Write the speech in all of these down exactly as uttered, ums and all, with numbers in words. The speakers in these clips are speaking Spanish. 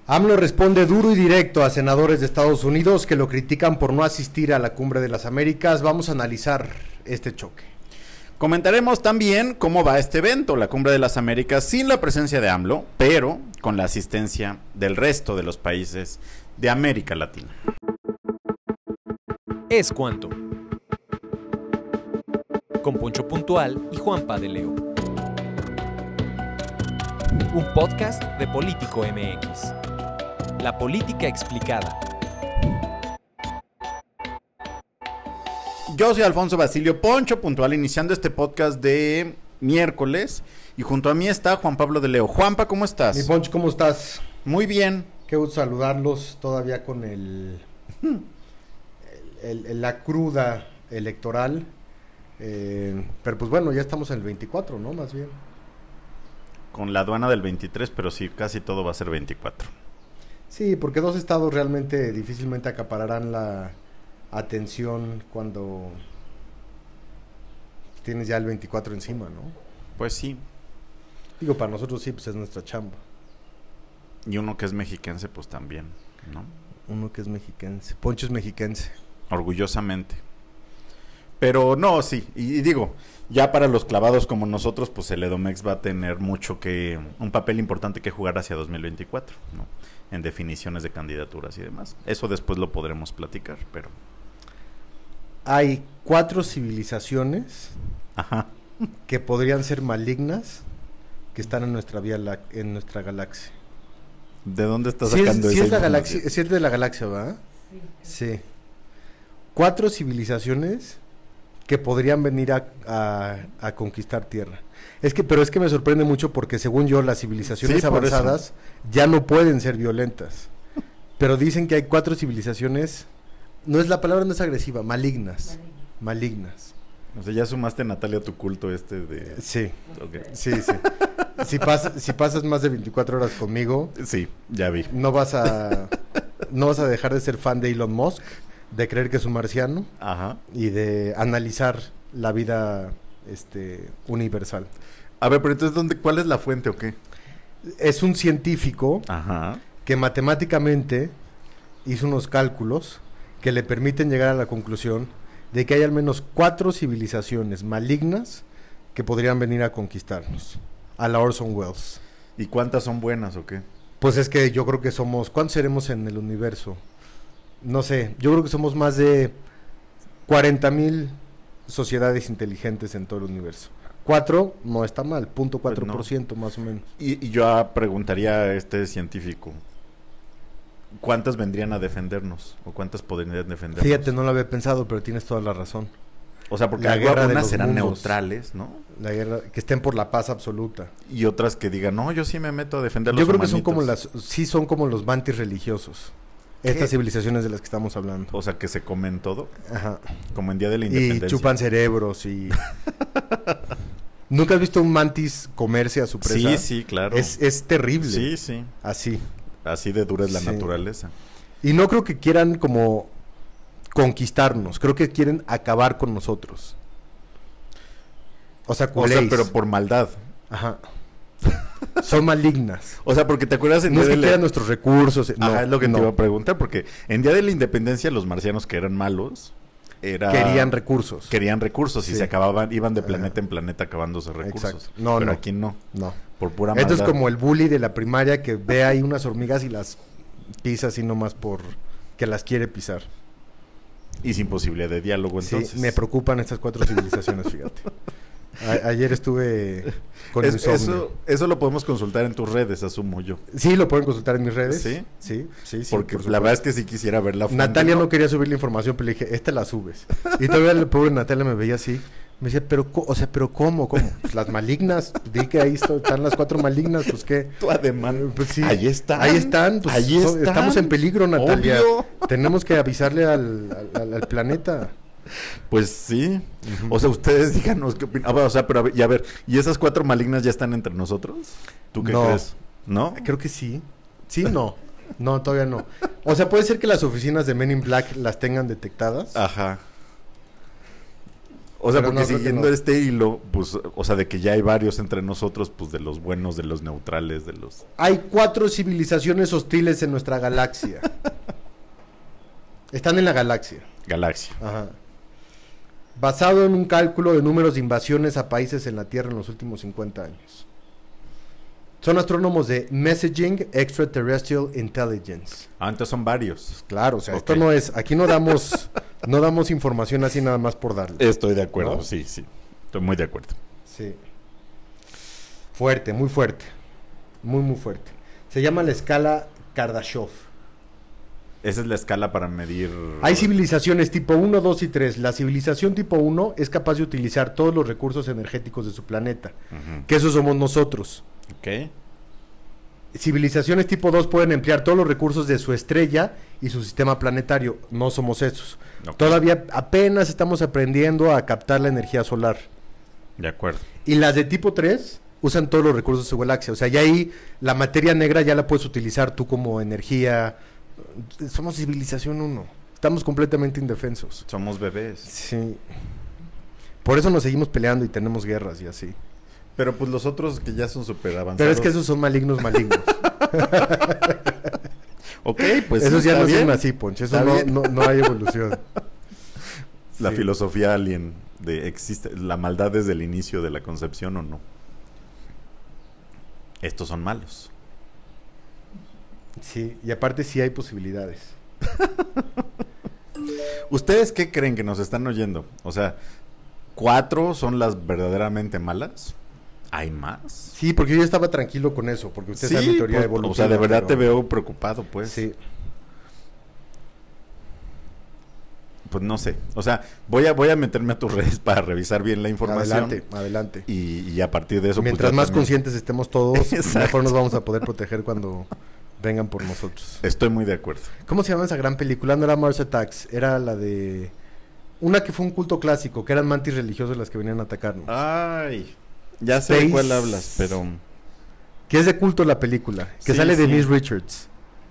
AMLO responde duro y directo a senadores de Estados Unidos que lo critican por no asistir a la Cumbre de las Américas. Vamos a analizar este choque. Comentaremos también cómo va este evento, la Cumbre de las Américas, sin la presencia de AMLO, pero con la asistencia del resto de los países de América Latina. Es cuanto. Con Poncho Puntual y Juanpa de Leo. Un podcast de Político M X. La política explicada. Yo soy Alfonso Basilio Poncho Puntual, iniciando este podcast de miércoles. Y junto a mí está Juan Pablo de Leo. Juanpa, ¿cómo estás? Mi Poncho, ¿cómo estás? Muy bien. Qué gusto saludarlos todavía con el, el, el la cruda electoral. Eh, pero pues bueno, ya estamos en el veinticuatro, ¿no? Más bien. Con la aduana del veintitrés, pero sí, casi todo va a ser veinticuatro. Sí, porque dos estados realmente difícilmente acapararán la atención cuando tienes ya el veinticuatro encima, ¿no? Pues sí. Digo, para nosotros sí, pues es nuestra chamba. Y uno que es mexiquense, pues también, ¿no? Uno que es mexiquense. Poncho es mexiquense. Orgullosamente. Pero no, sí, y, y digo, ya para los clavados como nosotros, pues el Edomex va a tener mucho que, un papel importante que jugar hacia dos mil veinticuatro, ¿no? En definiciones de candidaturas y demás. Eso después lo podremos platicar, pero... Hay cuatro civilizaciones Ajá. que podrían ser malignas que están en nuestra vía la, en nuestra galaxia. ¿De dónde estás Sí sacando es, esa sí es la información? galaxia, sí es de la galaxia, ¿verdad? Sí. Sí. Cuatro civilizaciones que podrían venir a, a, a conquistar Tierra. Es que, pero es que me sorprende mucho porque según yo las civilizaciones Sí, por avanzadas eso. ya no pueden ser violentas. Pero dicen que hay cuatro civilizaciones, no es la palabra, no es agresiva, malignas. Malignas. O sea, ya sumaste, Natalia, tu culto este de... Sí. Okay. Sí, sí. Si, pas, si pasas más de veinticuatro horas conmigo, Sí, ya vi. no vas a no vas a dejar de ser fan de Elon Musk, de creer que es un marciano Ajá. y de analizar la vida este universal. A ver, pero entonces, ¿dónde, ¿cuál es la fuente o qué? Es un científico Ajá. que matemáticamente hizo unos cálculos que le permiten llegar a la conclusión de que hay al menos cuatro civilizaciones malignas que podrían venir a conquistarnos, a la Orson Welles. ¿Y cuántas son buenas o qué? Pues es que yo creo que somos, ¿cuántos seremos en el universo? No sé, yo creo que somos más de cuarenta mil sociedades inteligentes en todo el universo. Cuatro no está mal, punto cuatro por ciento Pues no. Más o menos. Y, y yo preguntaría a este científico, ¿cuántas vendrían a defendernos? ¿O cuántas podrían defendernos? Fíjate, no lo había pensado, pero tienes toda la razón. O sea, porque La guerra de algunas los serán mundos. neutrales, ¿no? La guerra, que estén por la paz absoluta. Y otras que digan, no, yo sí me meto a defender los Yo creo humanitos. que son como las, sí son como los mantis religiosos. ¿Qué? Estas civilizaciones de las que estamos hablando. O sea, que se comen todo, Ajá. como en Día de la Y Independencia. chupan cerebros y... ¿Nunca has visto un mantis comerse a su presa? Sí, sí, claro. Es, es terrible. Sí, sí. Así. Así de dura es la Sí. naturaleza. Y no creo que quieran como conquistarnos. Creo que quieren acabar con nosotros. O sea, O sea, culéis. pero por maldad. Ajá. Son malignas. O sea, porque te acuerdas en No es Día que de quieran la... nuestros recursos. No, Ajá, es lo que no. te iba a preguntar, porque en Día de la Independencia los marcianos que eran malos era... Querían recursos. Querían recursos y Sí. se acababan, iban de planeta Ajá. en planeta acabándose recursos. Exacto. No, pero no. aquí no, No. por pura maldad. Esto es como el bully de la primaria que ve ahí unas hormigas y las pisa así nomás por que las quiere pisar. Y sin posibilidad de diálogo, entonces. Sí, me preocupan estas cuatro civilizaciones, fíjate. A- ayer estuve con Es- insomnio. eso, eso lo podemos consultar en tus redes, asumo yo. Sí, lo pueden consultar en mis redes. ¿Sí? Sí, sí, sí. Porque por la verdad es supuesto. que sí quisiera ver la fuente, Natalia no quería subir la información, pero le dije, esta la subes. Y todavía el pobre Natalia me veía así. Me decía, pero, co- o sea, pero ¿cómo? ¿Cómo? Pues las malignas, di que ahí esto- están las cuatro malignas, pues qué. Tu ademán. Pues sí. Ahí están. Ahí están, pues Ahí so- están. estamos en peligro, Natalia. Obvio. Tenemos que avisarle al, al, al- al planeta. Pues sí. O sea, ustedes díganos qué opinan. Ah, o sea, pero a ver, y a ver, ¿y esas cuatro malignas ya están entre nosotros? ¿Tú qué No. crees? ¿No? Creo que sí. Sí, no. No, todavía no. O sea, puede ser que las oficinas de Men in Black las tengan detectadas. Ajá. O sea, Pero porque no, creo que siguiendo no. este hilo, pues, o sea, de que ya hay varios entre nosotros, pues, de los buenos, de los neutrales, de los... Hay cuatro civilizaciones hostiles en nuestra galaxia. Están en la galaxia. Galaxia. Ajá. Basado en un cálculo de números de invasiones a países en la Tierra en los últimos cincuenta años. Son astrónomos de Messaging Extraterrestrial Intelligence. Ah, entonces son varios. Claro, o sea, Ok. esto no es, aquí no damos, no damos información así nada más por darle. Estoy de acuerdo, ¿No? sí, sí. Estoy muy de acuerdo. Sí. Fuerte, muy fuerte. Muy, muy fuerte. Se llama la escala Kardashev. Esa es la escala para medir... Hay civilizaciones tipo uno, dos y tres. La civilización tipo uno es capaz de utilizar todos los recursos energéticos de su planeta. Ujú. Que esos somos nosotros. Ok. Civilizaciones tipo dos pueden emplear todos los recursos de su estrella y su sistema planetario. No somos esos. Ok. Todavía apenas estamos aprendiendo a captar la energía solar. De acuerdo. Y las de tipo tres usan todos los recursos de su galaxia. O sea, ya ahí la materia negra ya la puedes utilizar tú como energía. Somos civilización uno. Estamos completamente indefensos. Somos bebés. Sí. Por eso nos seguimos peleando y tenemos guerras y así. Pero pues los otros que ya son súper avanzados... Pero es que esos son malignos malignos. Ok, pues esos sí, ya está no bien. son así, Poncho. Eso Está no, bien. no, no hay evolución. La Sí. filosofía alien de existe la maldad desde el inicio de la concepción o no. Estos son malos. Sí, y aparte sí hay posibilidades. ¿Ustedes qué creen que nos están oyendo? O sea, ¿cuatro son las verdaderamente malas? ¿Hay más? Sí, porque yo estaba tranquilo con eso, porque usted Sí, sabe mi teoría pues, evolutiva. o sea, de verdad pero- te veo preocupado, pues. Sí. Pues no sé. O sea, voy a voy a meterme a tus redes para revisar bien la información. Adelante, adelante. Y, y a partir de eso... pues, Mientras ya más también- conscientes estemos todos, Exacto. mejor nos vamos a poder proteger cuando vengan por nosotros. Estoy muy de acuerdo. ¿Cómo se llama esa gran película? No era Mars Attacks, era la de... Una que fue un culto clásico, que eran mantis religiosos las que venían a atacarnos. Ay, ya sé Space- de cuál hablas, pero... Que es de culto la película, que Sí, sale de sí. Denise Richards.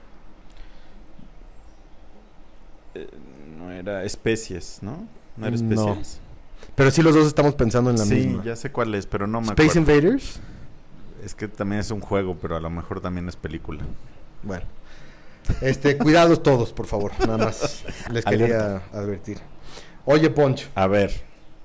eh, no era especies, ¿no? No era No. especies. Pero sí los dos estamos pensando en la Sí, misma. ya sé cuál es, pero no me Space acuerdo. Invaders. Es que también es un juego, pero a lo mejor también es película. Bueno. Este, cuidados todos, por favor. Nada más les quería Alerta. advertir. Oye, Poncho, A ver.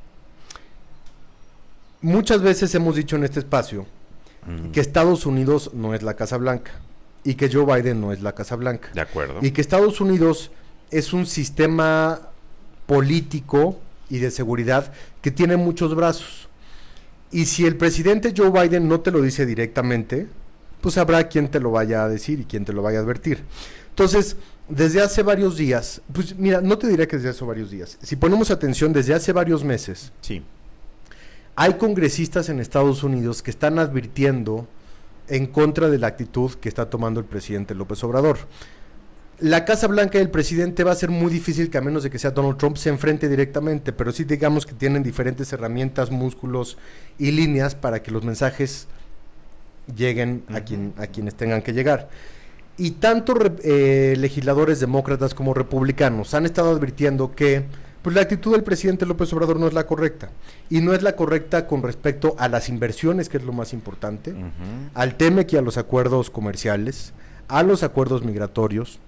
muchas veces hemos dicho en este espacio Mm, que Estados Unidos no es la Casa Blanca y que Joe Biden no es la Casa Blanca. de acuerdo. Y que Estados Unidos es un sistema político y de seguridad que tiene muchos brazos. Y si el presidente Joe Biden no te lo dice directamente, pues habrá quien te lo vaya a decir y quien te lo vaya a advertir. Entonces, desde hace varios días, pues mira, no te diré que desde hace varios días. Si ponemos atención, desde hace varios meses, Sí. hay congresistas en Estados Unidos que están advirtiendo en contra de la actitud que está tomando el presidente López Obrador. La Casa Blanca y el presidente va a ser muy difícil que a menos de que sea Donald Trump se enfrente directamente, pero sí digamos que tienen diferentes herramientas, músculos y líneas para que los mensajes lleguen a, Ujú. quien, a quienes tengan que llegar. Y tanto re- eh, legisladores demócratas como republicanos han estado advirtiendo que pues la actitud del presidente López Obrador no es la correcta. Y no es la correcta con respecto a las inversiones, que es lo más importante, Ujú. al T M E C y a los acuerdos comerciales, a los acuerdos migratorios.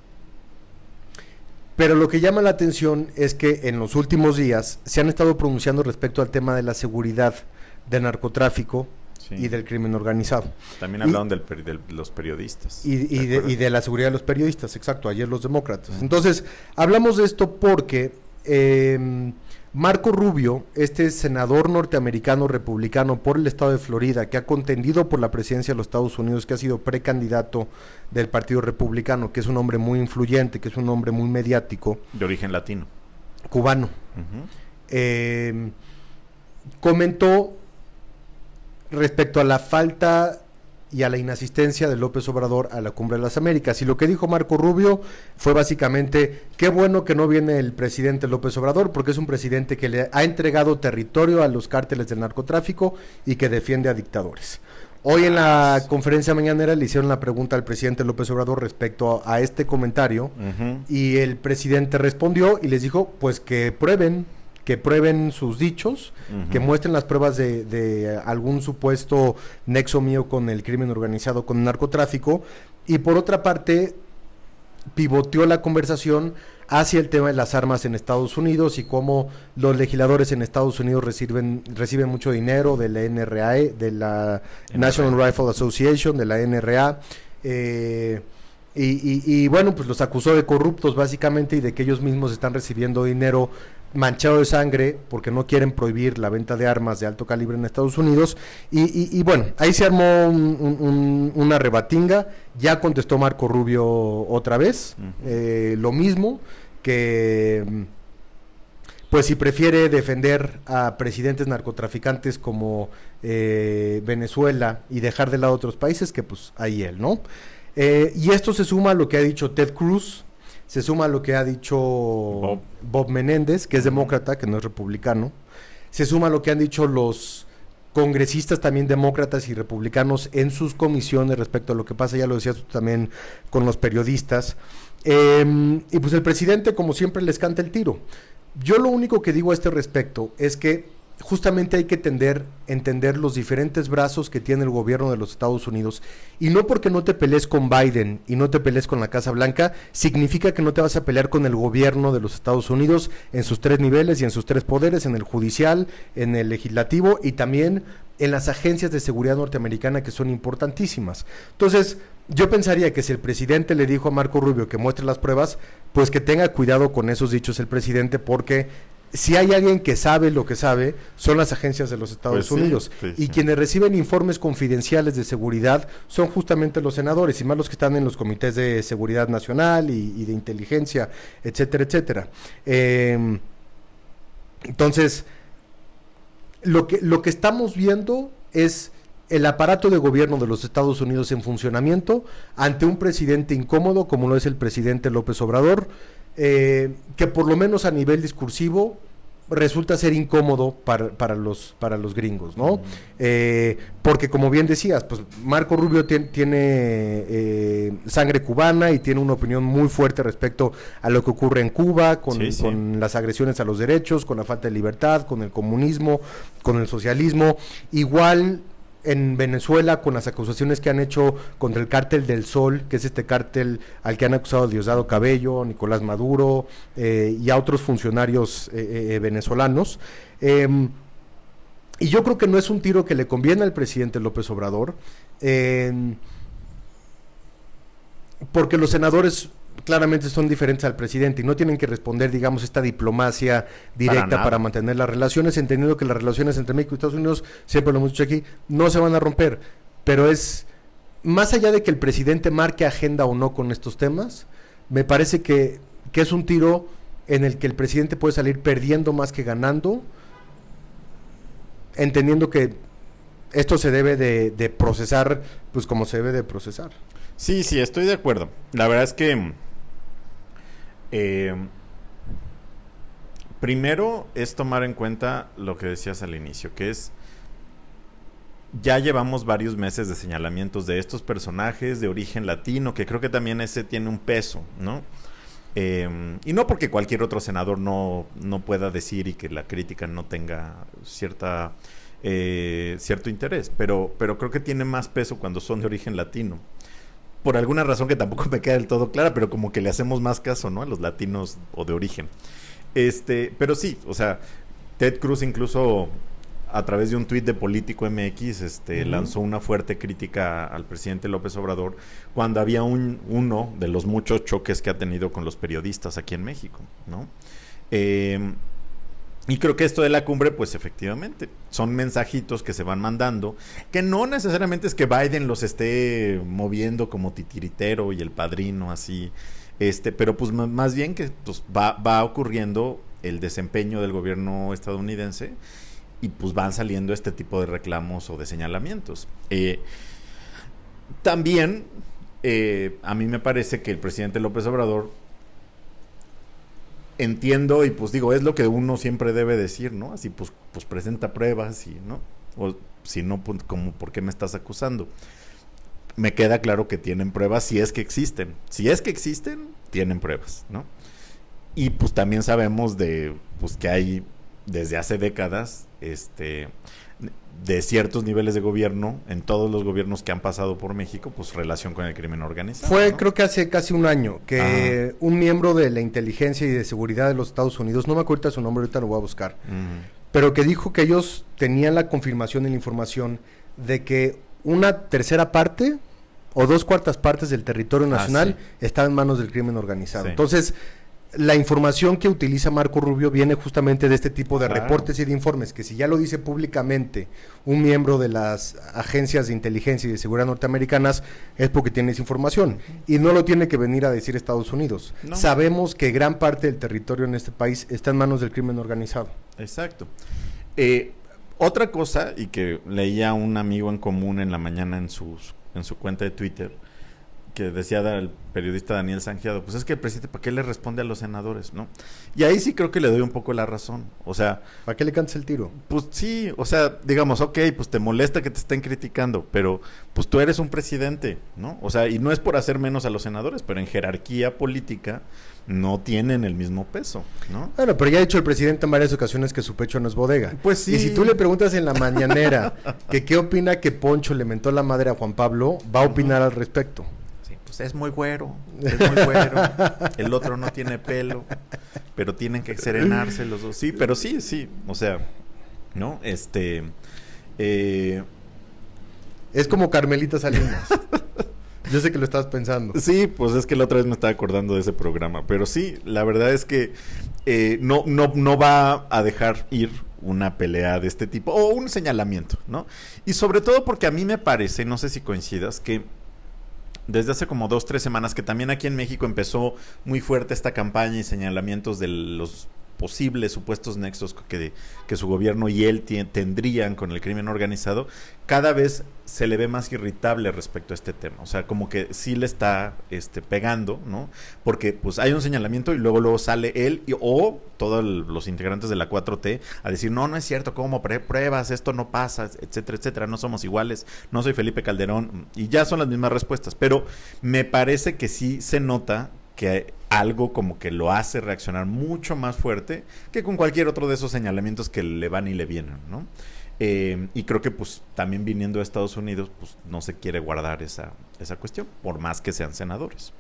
Pero lo que llama la atención es que en los últimos días se han estado pronunciando respecto al tema de la seguridad, del narcotráfico Sí. y del crimen organizado. También y- hablaron del peri- de los periodistas. Y, y ¿de de, acuerdo? y de la seguridad de los periodistas, exacto, ayer los demócratas. Ujú. Entonces, hablamos de esto porque eh, Marco Rubio, este senador norteamericano republicano por el estado de Florida, que ha contendido por la presidencia de los Estados Unidos, que ha sido precandidato del Partido Republicano, que es un hombre muy influyente, que es un hombre muy mediático, De origen latino. cubano, Ujú. eh, comentó respecto a la falta y a la inasistencia de López Obrador a la Cumbre de las Américas. Y lo que dijo Marco Rubio fue básicamente, qué bueno que no viene el presidente López Obrador, porque es un presidente que le ha entregado territorio a los cárteles del narcotráfico y que defiende a dictadores. Hoy en la conferencia mañanera le hicieron la pregunta al presidente López Obrador respecto a, a este comentario, Ujú. y el presidente respondió y les dijo, pues que prueben, que prueben sus dichos, uh-huh. que muestren las pruebas de, de algún supuesto nexo mío con el crimen organizado, con el narcotráfico, y por otra parte pivoteó la conversación hacia el tema de las armas en Estados Unidos y cómo los legisladores en Estados Unidos reciben reciben mucho dinero de la N R A, de la National Rifle Association, de la N R A, eh, y, y, y bueno, pues los acusó de corruptos básicamente y de que ellos mismos están recibiendo dinero manchado de sangre porque no quieren prohibir la venta de armas de alto calibre en Estados Unidos y, y, y bueno, ahí se armó un, un, una rebatinga. Ya contestó Marco Rubio otra vez, uh-huh. eh, lo mismo, que pues si prefiere defender a presidentes narcotraficantes como eh, Venezuela y dejar de lado otros países, que pues ahí él, ¿no? Eh, y esto se suma a lo que ha dicho Ted Cruz, se suma a lo que ha dicho Bob, Bob Menéndez, que es demócrata, que no es republicano, se suma a lo que han dicho los congresistas también demócratas y republicanos en sus comisiones respecto a lo que pasa, ya lo decías tú también, con los periodistas, eh, y pues el presidente como siempre les canta el tiro. Yo lo único que digo a este respecto es que justamente hay que tender, entender los diferentes brazos que tiene el gobierno de los Estados Unidos, y no porque no te pelees con Biden y no te pelees con la Casa Blanca, significa que no te vas a pelear con el gobierno de los Estados Unidos en sus tres niveles y en sus tres poderes, en el judicial, en el legislativo y también en las agencias de seguridad norteamericana, que son importantísimas. Entonces, yo pensaría que si el presidente le dijo a Marco Rubio que muestre las pruebas, pues que tenga cuidado con esos dichos el presidente, porque si hay alguien que sabe lo que sabe, son las agencias de los Estados pues Unidos. Sí, sí, y sí. Quienes reciben informes confidenciales de seguridad son justamente los senadores, y más los que están en los comités de seguridad nacional y, y de inteligencia, etcétera, etcétera. Eh, entonces, lo que, lo que estamos viendo es el aparato de gobierno de los Estados Unidos en funcionamiento ante un presidente incómodo, como lo es el presidente López Obrador, Eh, que por lo menos a nivel discursivo resulta ser incómodo para, para los para los gringos, ¿no? Mm. Eh, porque como bien decías, pues Marco Rubio tiene, tiene eh, sangre cubana y tiene una opinión muy fuerte respecto a lo que ocurre en Cuba, con, sí, sí. con las agresiones a los derechos, con la falta de libertad, con el comunismo, con el socialismo. Igual en Venezuela, con las acusaciones que han hecho contra el Cártel del Sol, que es este cártel al que han acusado a Diosdado Cabello, Nicolás Maduro eh, y a otros funcionarios eh, eh, venezolanos. Eh, y yo creo que no es un tiro que le conviene al presidente López Obrador, eh, porque los senadores claramente son diferentes al presidente y no tienen que responder, digamos, esta diplomacia directa para, para mantener las relaciones, entendiendo que las relaciones entre México y Estados Unidos, siempre lo hemos dicho aquí, no se van a romper, pero es, más allá de que el presidente marque agenda o no con estos temas, me parece que, que es un tiro en el que el presidente puede salir perdiendo más que ganando, entendiendo que esto se debe de, de procesar, pues como se debe de procesar. Sí, sí, estoy de acuerdo. La verdad es que Eh, primero es tomar en cuenta lo que decías al inicio, que es ya llevamos varios meses de señalamientos de estos personajes de origen latino, que creo que también ese tiene un peso, ¿no? Eh, y no porque cualquier otro senador no, no pueda decir y que la crítica no tenga cierta eh, cierto interés, pero, pero creo que tiene más peso cuando son de origen latino. Por alguna razón que tampoco me queda del todo clara, pero como que le hacemos más caso, ¿no? A los latinos o de origen. Este, pero sí, o sea, Ted Cruz incluso a través de un tuit de Político M X este, uh-huh. lanzó una fuerte crítica al presidente López Obrador cuando había un, uno de los muchos choques que ha tenido con los periodistas aquí en México, ¿no? Eh, Y creo que esto de la cumbre, pues efectivamente, son mensajitos que se van mandando, que no necesariamente es que Biden los esté moviendo como titiritero y el padrino así, este, pero pues m- más bien que pues, va, va ocurriendo el desempeño del gobierno estadounidense y pues van saliendo este tipo de reclamos o de señalamientos. Eh, también, eh, a mí me parece que el presidente López Obrador, entiendo y pues digo, es lo que uno siempre debe decir, ¿no? Así pues, pues presenta pruebas y, ¿no? O si no, pues, como, ¿por qué me estás acusando? Me queda claro que tienen pruebas si es que existen. Si es que existen, tienen pruebas, ¿no? Y pues también sabemos de, pues que hay desde hace décadas, este, de ciertos niveles de gobierno, en todos los gobiernos que han pasado por México, pues relación con el crimen organizado. Fue, ¿no? creo que hace casi un año, que Ajá. un miembro de la inteligencia y de seguridad de los Estados Unidos, no me acuerdo ahorita su nombre, ahorita lo voy a buscar, Uh-huh. pero que dijo que ellos tenían la confirmación y la información de que una tercera parte o dos cuartas partes del territorio nacional Ah, sí. estaba en manos del crimen organizado. Sí. Entonces, la información que utiliza Marco Rubio viene justamente de este tipo de Claro. reportes y de informes, que si ya lo dice públicamente un miembro de las agencias de inteligencia y de seguridad norteamericanas, es porque tiene esa información. Y no lo tiene que venir a decir Estados Unidos. No. Sabemos que gran parte del territorio en este país está en manos del crimen organizado. Exacto. Eh, otra cosa, y que leía un amigo en común en la mañana en, sus, en su cuenta de Twitter, que decía el periodista Daniel Sangiado, pues es que el presidente, ¿para qué le responde a los senadores, no? Y ahí sí creo que le doy un poco la razón. O sea, ¿Para qué le cantas el tiro? pues sí, o sea, digamos, ok, pues te molesta que te estén criticando, pero pues tú eres un presidente, ¿no? O sea, y no es por hacer menos a los senadores, pero en jerarquía política no tienen el mismo peso, ¿no? Bueno, pero ya ha dicho el presidente en varias ocasiones que su pecho no es bodega. Pues sí. Y si tú le preguntas en la mañanera que qué opina que Poncho le mentó la madre a Juan Pablo, va a opinar al respecto. Sí, pues es muy güero, es muy güero, el otro no tiene pelo, pero tienen que serenarse los dos. Sí, pero sí, sí, o sea, ¿no? Este, eh, Es como Carmelita Salinas. Yo sé que lo estabas pensando. sí, pues es que la otra vez me estaba acordando de ese programa, pero sí, la verdad es que eh, no, no, no va a dejar ir una pelea de este tipo, o un señalamiento, ¿no? Y sobre todo porque a mí me parece, no sé si coincidas, que desde hace como dos, tres semanas, que también aquí en México empezó muy fuerte esta campaña y señalamientos de los posibles supuestos nexos que, que su gobierno y él t- tendrían con el crimen organizado, cada vez se le ve más irritable respecto a este tema. O sea, como que sí le está este, pegando, ¿no? Porque pues hay un señalamiento y luego luego sale él y, o todos el, los integrantes de la cuatro T a decir, no, no es cierto, ¿cómo pre- pruebas? Esto no pasa, etcétera, etcétera, no somos iguales, no soy Felipe Calderón, y ya son las mismas respuestas. Pero me parece que sí se nota que algo como que lo hace reaccionar mucho más fuerte que con cualquier otro de esos señalamientos que le van y le vienen, ¿no? Eh, y creo que pues también viniendo de Estados Unidos, pues no se quiere guardar esa, esa cuestión, por más que sean senadores.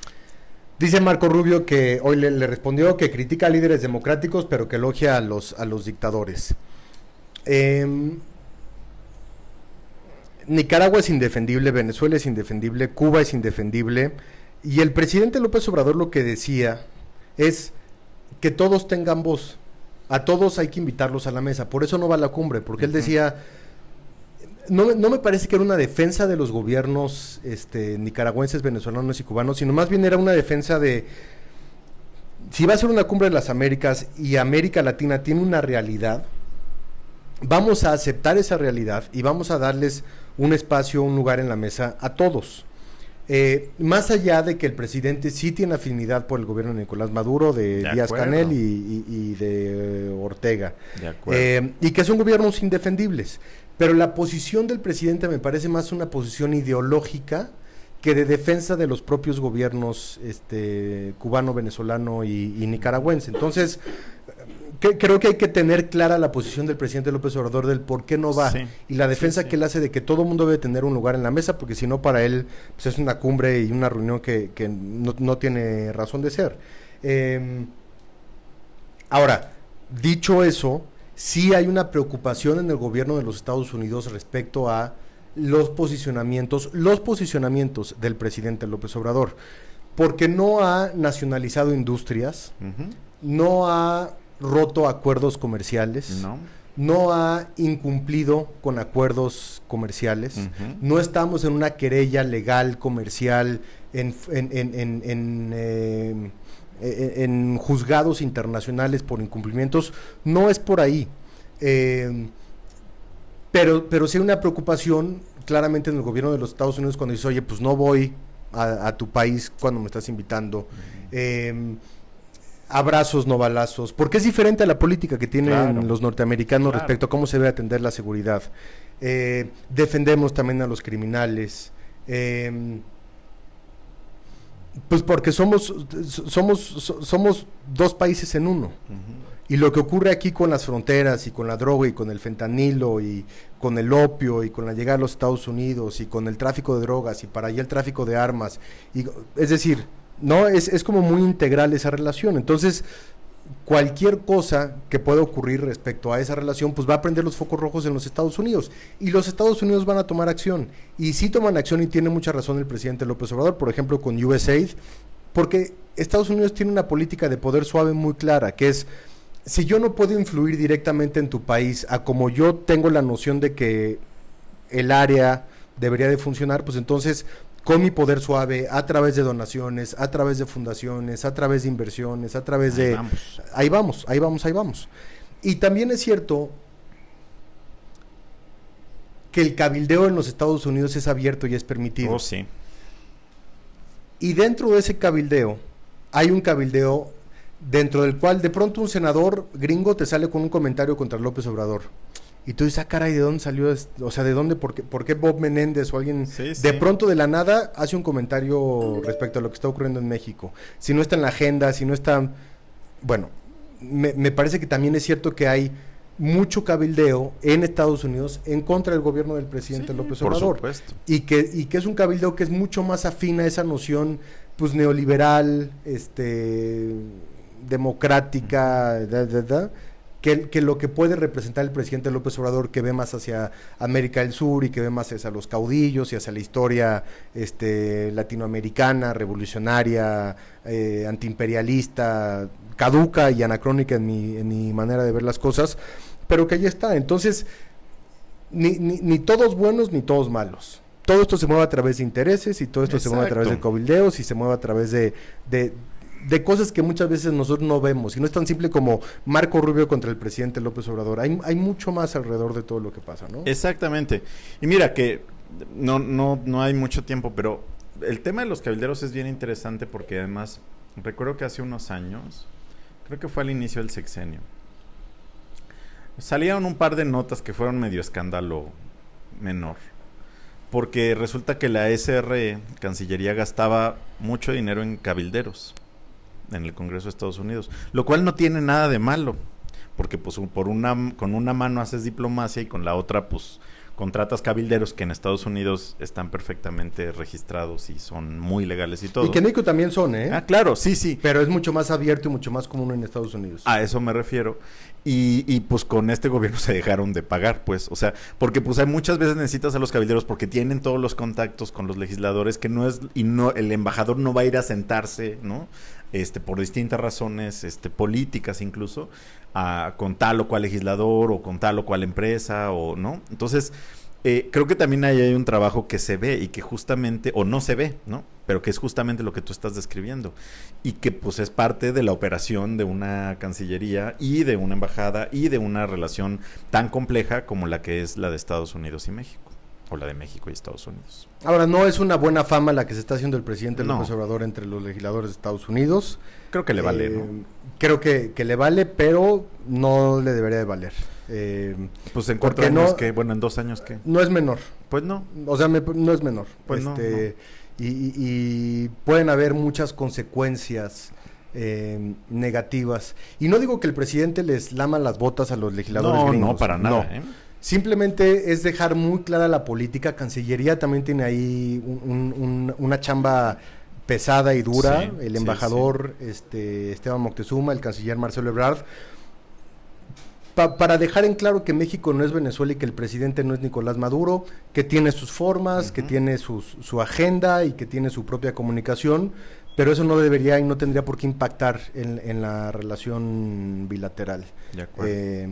Dice Marco Rubio que hoy le, le respondió que critica a líderes democráticos, pero que elogia a los, a los dictadores. Eh, Nicaragua es indefendible, Venezuela es indefendible, Cuba es indefendible. Y el presidente López Obrador lo que decía es que todos tengan voz. A todos hay que invitarlos a la mesa. Por eso no va a la cumbre, porque uh-huh. él decía, no, no me parece que era una defensa de los gobiernos este, nicaragüenses, venezolanos y cubanos, sino más bien era una defensa de, si va a ser una cumbre de las Américas y América Latina tiene una realidad, vamos a aceptar esa realidad y vamos a darles un espacio, un lugar en la mesa a todos. Eh, más allá de que el presidente sí tiene afinidad por el gobierno de Nicolás Maduro, de, de Díaz-Canel y, y, y de uh, Ortega, de acuerdo. Eh, y que son gobiernos indefendibles, pero la posición del presidente me parece más una posición ideológica que de defensa de los propios gobiernos este, cubano, venezolano y, y nicaragüense. Entonces, que, creo que hay que tener clara la posición del presidente López Obrador del por qué no va, sí, y la defensa sí, sí. que él hace de que todo el mundo debe tener un lugar en la mesa, porque si no para él pues es una cumbre y una reunión que, que no, no tiene razón de ser. Eh, ahora, dicho eso, sí hay una preocupación en el gobierno de los Estados Unidos respecto a los posicionamientos, los posicionamientos del presidente López Obrador, porque no ha nacionalizado industrias, uh-huh. no ha roto acuerdos comerciales, no, no ha incumplido con acuerdos comerciales, uh-huh. no estamos en una querella legal comercial en, en, en, en, en, eh, en, en juzgados internacionales por incumplimientos, no es por ahí, eh, pero, pero sí hay una preocupación claramente en el gobierno de los Estados Unidos cuando dice, oye, pues no voy a, a tu país cuando me estás invitando, uh-huh. eh, abrazos, no balazos, porque es diferente a la política que tienen claro. los norteamericanos claro. respecto a cómo se debe atender la seguridad. Eh, defendemos también a los criminales, eh, pues porque somos somos somos dos países en uno. Uh-huh. Y lo que ocurre aquí con las fronteras y con la droga y con el fentanilo y con el opio y con la llegada a los Estados Unidos y con el tráfico de drogas y para allá el tráfico de armas, y, es decir, no es, es como muy integral esa relación. Entonces, cualquier cosa que pueda ocurrir respecto a esa relación, pues va a prender los focos rojos en los Estados Unidos, y los Estados Unidos van a tomar acción, y sí toman acción, y tiene mucha razón el presidente López Obrador, por ejemplo con U S A I D, porque Estados Unidos tiene una política de poder suave muy clara, que es, si yo no puedo influir directamente en tu país, a como yo tengo la noción de que el área debería de funcionar, pues entonces con mi poder suave, a través de donaciones, a través de fundaciones, a través de inversiones, a través ahí de... Vamos. Ahí vamos, ahí vamos, ahí vamos. Y también es cierto que el cabildeo en los Estados Unidos es abierto y es permitido. Oh, sí. Y dentro de ese cabildeo, hay un cabildeo dentro del cual de pronto un senador gringo te sale con un comentario contra López Obrador. Y tú dices, ah, caray, ¿de dónde salió esto? O sea, ¿de dónde? ¿Por qué, por qué Bob Menéndez o alguien Sí, sí. de pronto de la nada hace un comentario respecto a lo que está ocurriendo en México? Si no está en la agenda, si no está... Bueno, me, me parece que también es cierto que hay mucho cabildeo en Estados Unidos en contra del gobierno del presidente Sí, López por Obrador. supuesto. Y que, y que es un cabildeo que es mucho más afín a esa noción, pues, neoliberal, este, democrática, da, da, da, Que, que lo que puede representar el presidente López Obrador, que ve más hacia América del Sur y que ve más hacia los caudillos y hacia la historia este, latinoamericana, revolucionaria, eh, antiimperialista, caduca y anacrónica en mi, en mi manera de ver las cosas, pero que ahí está. Entonces, ni, ni, ni todos buenos ni todos malos. Todo esto se mueve a través de intereses y todo esto Exacto. se mueve a través de cabildeos y se mueve a través de... de de cosas que muchas veces nosotros no vemos, y no es tan simple como Marco Rubio contra el presidente López Obrador. Hay, hay mucho más alrededor de todo lo que pasa, ¿no? Exactamente. Y mira que no, no, no hay mucho tiempo, pero el tema de los cabilderos es bien interesante porque además, recuerdo que hace unos años, creo que fue al inicio del sexenio, salieron un par de notas que fueron medio escándalo menor. Porque resulta que la S R, Cancillería, gastaba mucho dinero en cabilderos en el Congreso de Estados Unidos, lo cual no tiene nada de malo, porque pues por una con una mano haces diplomacia y con la otra pues contratas cabilderos que en Estados Unidos están perfectamente registrados y son muy legales y todo. Y que en México también son, ¿eh? Ah, claro, sí, sí. Pero es mucho más abierto y mucho más común en Estados Unidos. A eso me refiero. Y, y pues con este gobierno se dejaron de pagar, pues, o sea, porque pues hay muchas veces necesitas a los cabilderos porque tienen todos los contactos con los legisladores, que no es, y no, el embajador no va a ir a sentarse, ¿no? Este, por distintas razones, este, políticas incluso, a, con tal o cual legislador, o con tal o cual empresa, o, ¿no? Entonces, eh, creo que también ahí hay un trabajo que se ve y que justamente, o no se ve, ¿no? Pero que es justamente lo que tú estás describiendo y que pues es parte de la operación de una cancillería y de una embajada y de una relación tan compleja como la que es la de Estados Unidos y México, o la de México y Estados Unidos. Ahora, no es una buena fama la que se está haciendo el presidente No. López Obrador entre los legisladores de Estados Unidos. Creo que le vale, Eh, ¿no? Creo que, que le vale, pero no le debería de valer. Eh, Pues en cuatro porque años no- que, bueno, en dos años que, no es menor. pues no. O sea, me- no es menor. Pues no, este, Y, y- y pueden haber muchas consecuencias eh, negativas. Y no digo que el presidente les lama las botas a los legisladores No, gringos. no, para nada, no. ¿eh? Simplemente es dejar muy clara la política. Cancillería también tiene ahí un- un- un- una chamba pesada y dura. Sí, el sí, embajador este, Esteban Moctezuma, el canciller Marcelo Ebrard. Pa- para dejar en claro que México no es Venezuela y que el presidente no es Nicolás Maduro, que tiene sus formas, que Ujú. tiene sus- su agenda y que tiene su propia comunicación, pero eso no debería y no tendría por qué impactar en, en la relación bilateral. De acuerdo. Eh,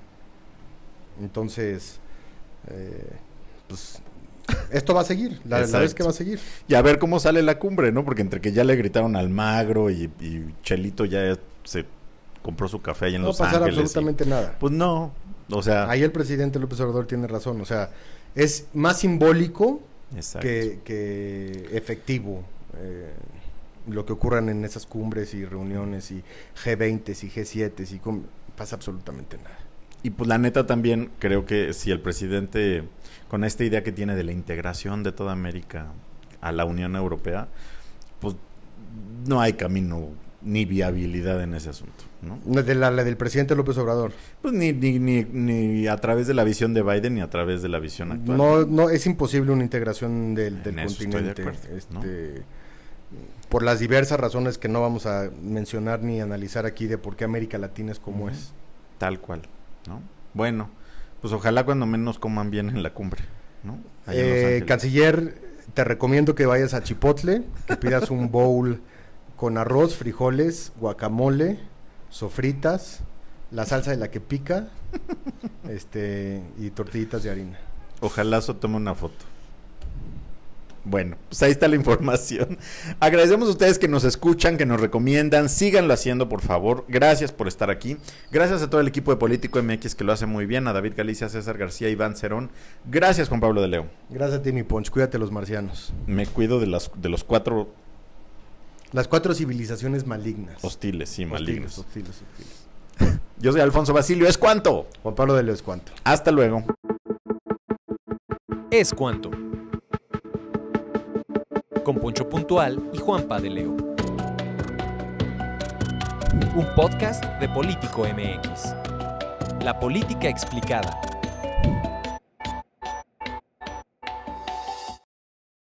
entonces, eh, pues esto va a seguir, la, la verdad es Exacto. que va a seguir. Y a ver cómo sale la cumbre, ¿no? Porque entre que ya le gritaron al Magro y, y Chelito ya se compró su café ahí en No va a Los pasar Ángeles. y- absolutamente nada. Pues no, o sea... Ahí el presidente López Obrador tiene razón, o sea, es más simbólico Exacto. que, que efectivo eh, lo que ocurran en esas cumbres y reuniones y G veinte y G siete y com- pasa absolutamente nada. Y pues la neta también creo que si el presidente, con esta idea que tiene de la integración de toda América a la Unión Europea, pues no hay camino ni viabilidad en ese asunto, ¿no? De la, la del presidente López Obrador. Pues ni, ni, ni, ni a través de la visión de Biden ni a través de la visión actual. No, no es imposible una integración del, del En eso estoy de continente. acuerdo, este, ¿no? Por las diversas razones que no vamos a mencionar ni analizar aquí de por qué América Latina es como Ujú. es. Tal cual, ¿no? Bueno, pues ojalá cuando menos coman bien en la cumbre, ¿no? Allá en Los Eh, Ángeles. canciller, te recomiendo que vayas a Chipotle, que pidas un bowl con arroz, frijoles, guacamole, sofritas, la salsa de la que pica, este, y tortillitas de harina. Ojalá eso tome una foto. Bueno, pues ahí está la información. Agradecemos a ustedes que nos escuchan, que nos recomiendan. Síganlo haciendo, por favor. Gracias por estar aquí. Gracias a todo el equipo de Político M X que lo hace muy bien. A David Galicia, César García, Iván Cerón. Gracias, Juan Pablo de Leo. Gracias a ti, mi Ponch. Cuídate los marcianos. Me cuido de, las, de los cuatro Las cuatro civilizaciones malignas. hostiles, sí, malignos. Hostiles, hostiles, hostiles. Yo soy Alfonso Basilio. ¿Es cuánto? Juan Pablo de Leo Escuanto. Hasta luego. Es cuanto. Con Poncho Puntual y Juanpa de Leo. Un podcast de Político M X. La política explicada.